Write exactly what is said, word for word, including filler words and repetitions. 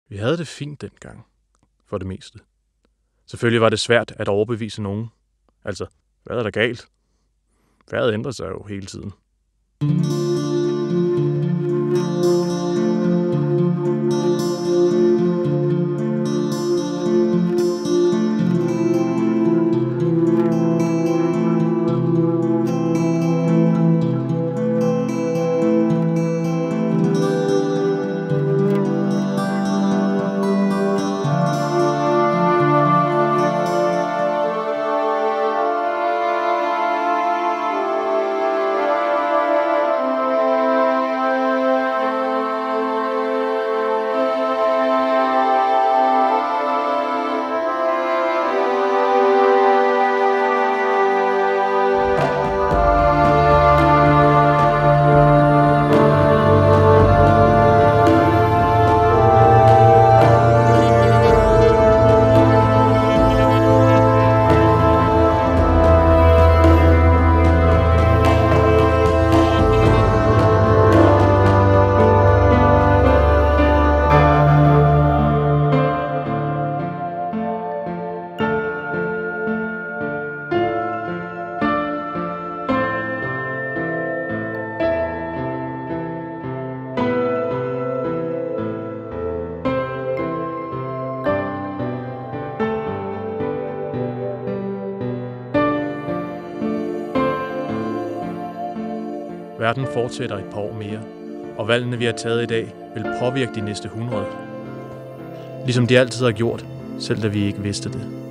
Vi havde det fint dengang, for det meste. Selvfølgelig var det svært at overbevise nogen. Altså, hvad er der galt? Vejret ændrer sig jo hele tiden. Verden fortsætter et par år mere, og valgene, vi har taget i dag, vil påvirke de næste hundrede. Ligesom de altid har gjort, selv da vi ikke vidste det.